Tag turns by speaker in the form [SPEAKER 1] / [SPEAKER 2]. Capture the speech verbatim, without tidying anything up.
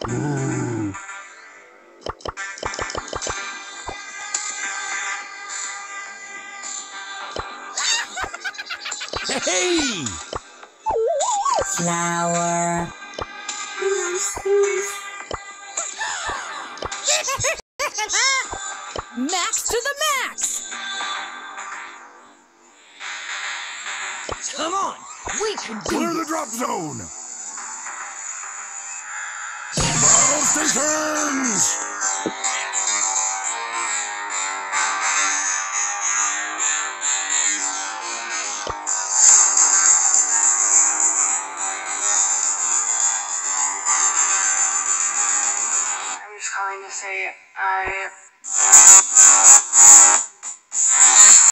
[SPEAKER 1] Mm. Hey!
[SPEAKER 2] Flower.
[SPEAKER 3] Max to the max!
[SPEAKER 4] Come on! We can do
[SPEAKER 1] Clear the drop zone! Battle stations!
[SPEAKER 5] I'm just calling to say I